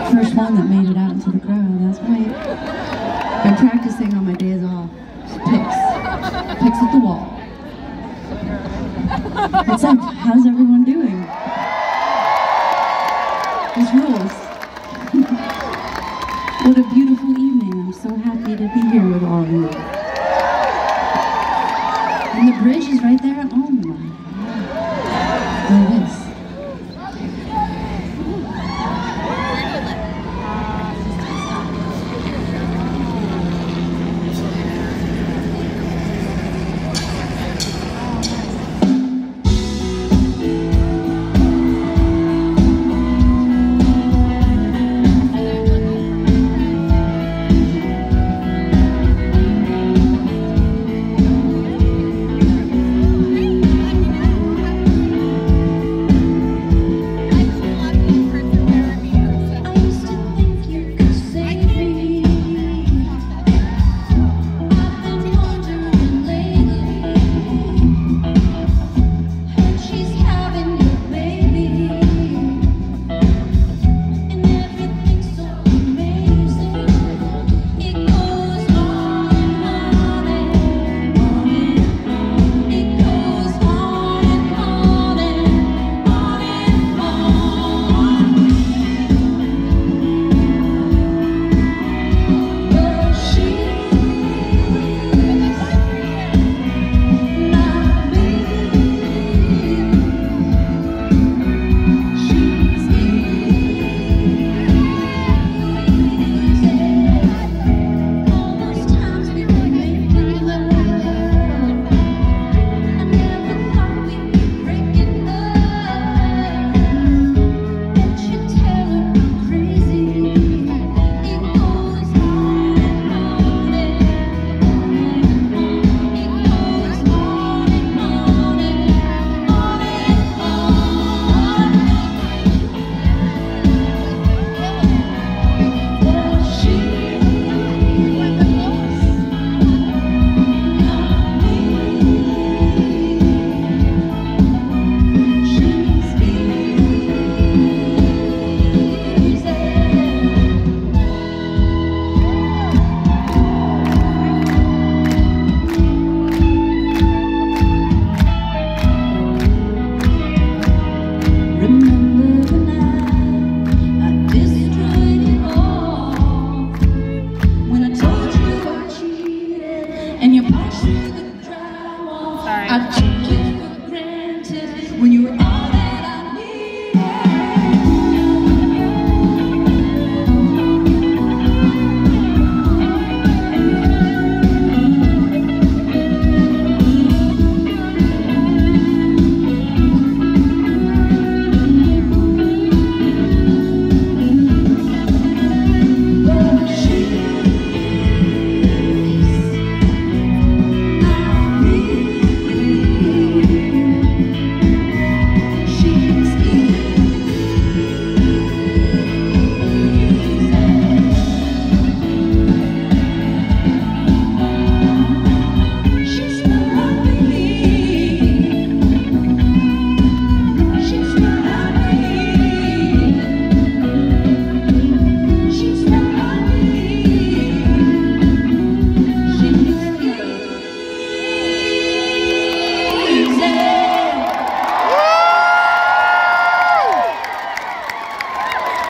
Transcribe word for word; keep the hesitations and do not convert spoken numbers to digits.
First one that made it out into the crowd, that's right. I'm practicing on my days off. Picks. Picks at the wall. What's up? How's everyone doing? This rules. What a beautiful evening. I'm so happy to be here with all of you.